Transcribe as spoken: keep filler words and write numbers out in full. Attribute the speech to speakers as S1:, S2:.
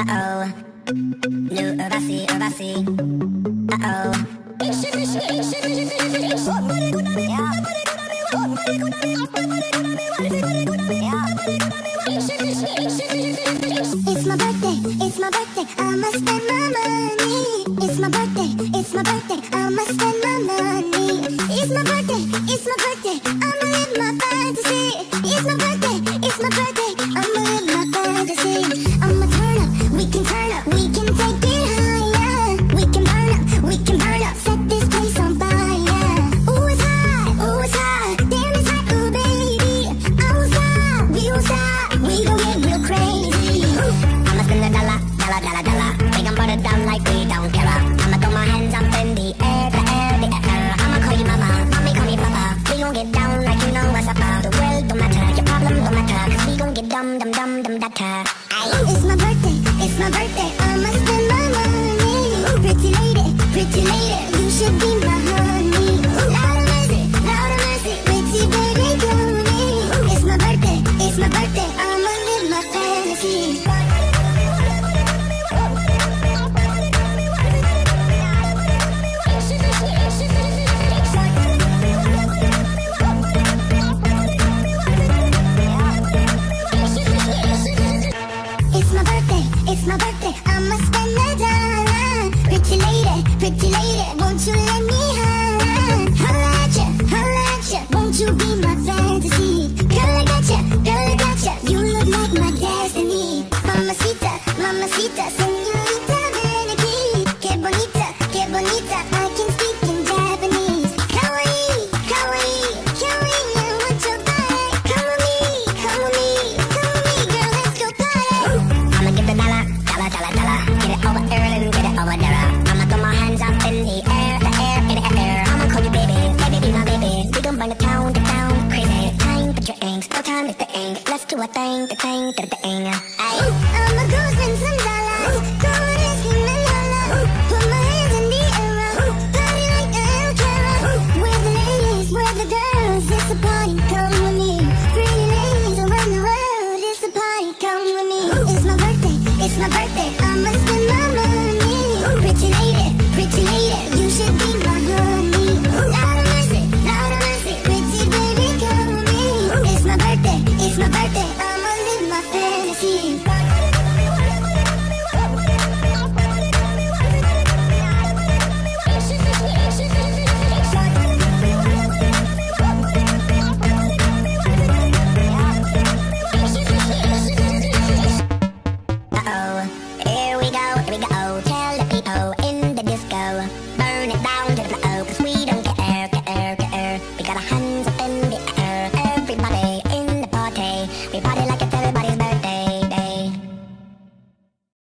S1: Uh-oh. New Urvasi, Urvasi. Uh-oh. It's my birthday, it's my birthday, I must spend my money. It's my birthday, it's my birthday, I must spend my money. It's my birthday, it's my birthday, I'ma live my fantasy. It's my birthday, it's my birthday, I'ma live my fantasy. I'ma turn up, we can turn up, we can take it higher. We can burn up, we can burn up, set this place on fire. Ooh, it's hot, ooh, it's hot, damn it's hot, ooh baby. I won't stop, we won't stop, we gon' get real crazy. I'ma spend a dollar, dollar, dollar, dollar. We gon' burn it down like we don't care. I'ma throw my hands up in the air, the air, the air. I'ma call you mama, mommy call me papa. We gon' get down like you know what's up. The world don't matter, your problem don't matter, cause we gon' get dumb, dumb, dumb, dumb, data. It's my birthday, it's my birthday, I'ma spend my money. Pretty lady, pretty lady, you should be my honey. Lord of mercy, Lord of mercy, pretty baby, come with me. It's my birthday, it's my birthday, I'ma live my fantasy. It's my birthday, it's my birthday, I'ma spend a dollar. Pretty lady, pretty lady, won't you let me holla? Holla at ya, holla at ya, won't you be my fantasy? Girl, I got ya, girl, I got ya, you look like my destiny. Mamacita, mamacita, señorita, ven aquí. Que bonita, que bonita, I can speak in Japanese. Kawaii, kawaii, kawaii, I want your body. Come with me, come with me, come with me, girl, let's go party. I'ma get the dollar, dollar, dollar, dollar. Get it over Ireland, get it over there. I'ma throw my hands up in the air, the air, in the air. I'ma call you baby, baby, be my baby. We gon' burn the town, the town, crazy. Time for drinks, no time to think. Let's do a thing, the thing, the thing. Ay. I'ma go spend some dollars, go and ask him and holla. Put my hands in the air, party like a El Caro. Where the ladies, where the girls, it's a party, come with me. Pretty ladies around the world, it's a party, come with me. It's my birthday, it's my birthday, I'ma spend my money. Pretty lady, pretty lady, you should be my honey. Lord of mercy, Lord of mercy, pretty baby, come with me. It's my birthday, it's my birthday, I'ma live my fantasy. Uh-oh, here we go, here we go, tell the people.